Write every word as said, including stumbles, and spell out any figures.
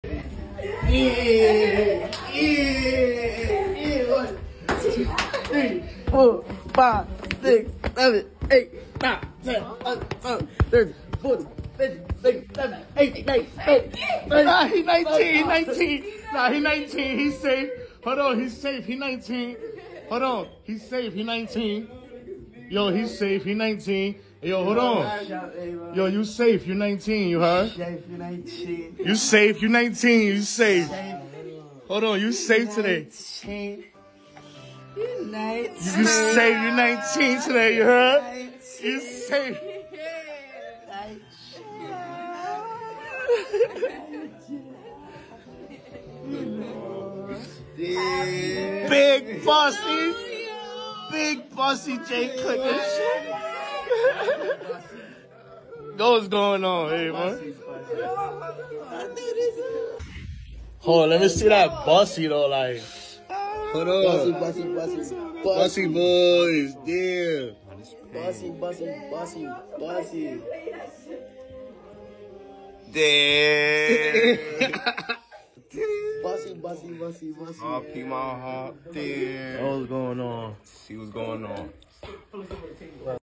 Yeah, yeah, yeah. One, two, three, four, five, six, seven, eight, nine, ten, eleven, twelve, thirteen, fourteen, fifteen, sixteen, seventeen, eighteen, nineteen. Nah, he nineteen, he nineteen. Nah, he nineteen, he's safe. Hold on, he's safe, he nineteen. Hold on, he's safe, he nineteen. Yo, he's safe, he nineteen. Yo, hold on. Yo, you safe, you nineteen, you heard? Safe, you nineteen. You safe, you nineteen, you safe. Hold on, you safe today. You nineteen. You safe, you nineteen today, you heard? You safe. Big bossy, big bossy J Klickin. What's going on, hey man? Hold on, let me see that bossy though, like. Hold on. Bossy, bossy, bossy. Bossy boys, yeah. Bossy, bossy, bossy, bossy. Damn. Bossy, bossy, bossy, bossy. R P my heart. Damn. What's going on? See what's going on.